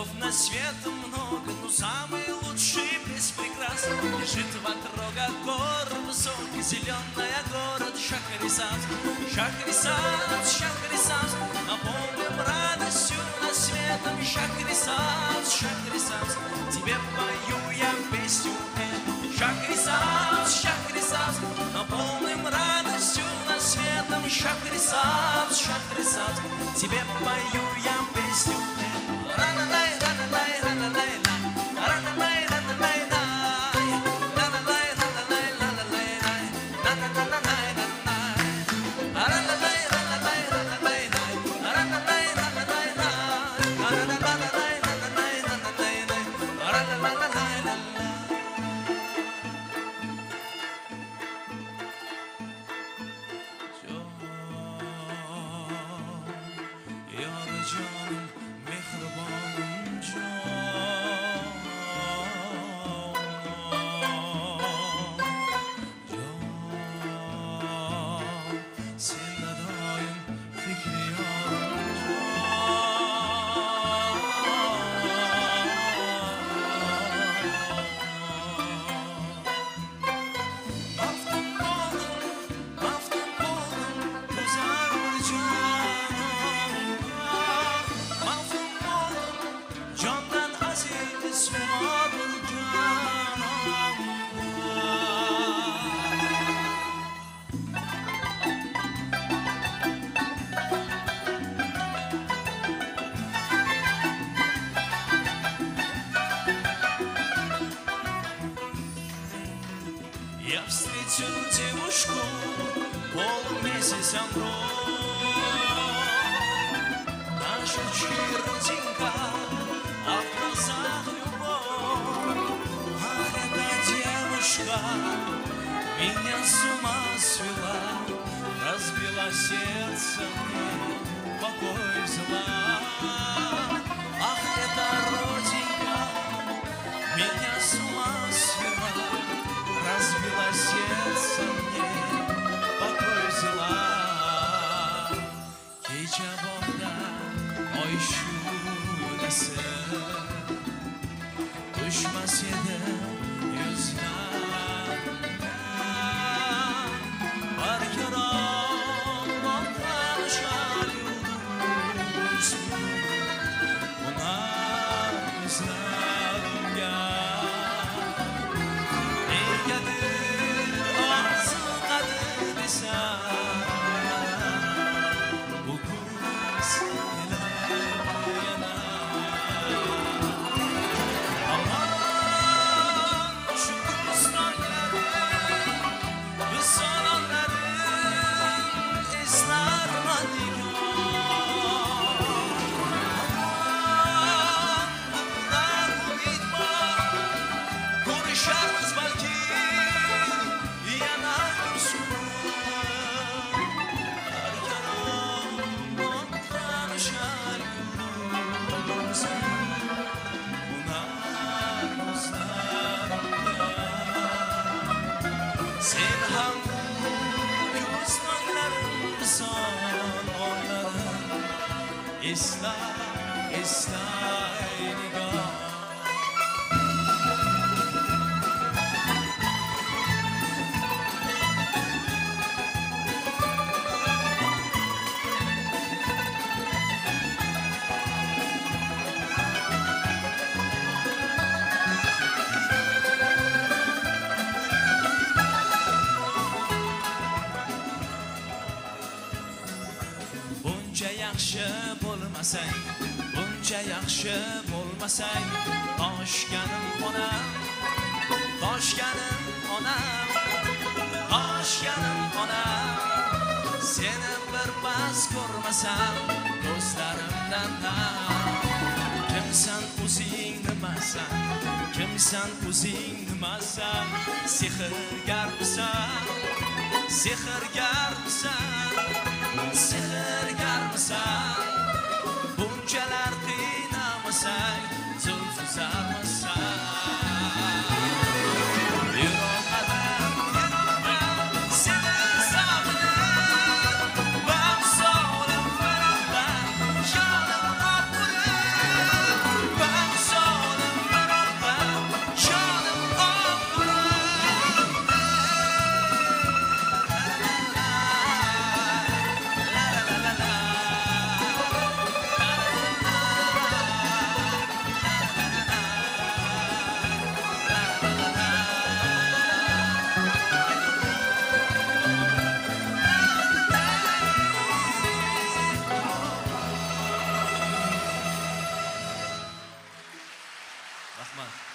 Городов на свете много, но самый лучший без прикрас лежит в отрогах гор высокий, зеленая город Шахрисабз. Шахрисабз, Шахрисабз, наполним радостью на светом. Шахрисабз, Шахрисабз, тебе пою я песню эту. Шахрисабз, Шахрисабз, наполним радостью на светом. Шахрисабз, Шахрисабз, тебе пою я песню эту. Ра-ла-лай, ра-ла-лай, ра-ла-лай, ра-ла-лай, ра-ла-лай, Я встретил девушку полумесяцем наша чиротинка, а в глазах любовь. Ах, эта девушка меня с ума свела, разбила сердце мне, покой взяла. Ах, эта родинка меня с ума свела, разбила сердце мне, покой взяла. Gece bomda oy şurası, düşmeseydi yüzlerden. Varken Allah'tan şal yıldız, buna yüzlerim gel. Neygedir arzu kadir sen, bu kız neler yanar. Aman şu kızlarların, bu sananların esnar manigar. Aman bundan umut var, konuşarız belki yanar sular. Varken Allah'tan şal yıldız, buna yüzlerim gel. Sen hangi gözlerimsin onların, esla esla nigar. Buncha yaxshi bo'lmasang, buncha yaxshi bo'lmasang, toshganim onam, toshganim onam, toshganim onam. Seni birpas ko'rmasam, do'stlarimdan ham. Kimsan o'zing nimasan, kimsan o'zing nimasan, sehrgarmisan, sehrgarmisan, sehrgarmisan. Bunchalar qiynamasang, zulf uzarmisan. Bye. Rahmat.